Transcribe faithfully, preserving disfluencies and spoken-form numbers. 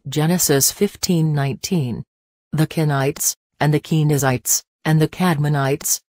Genesis fifteen nineteen. The Kenites, and the Kenizzites, and the Kadmonites,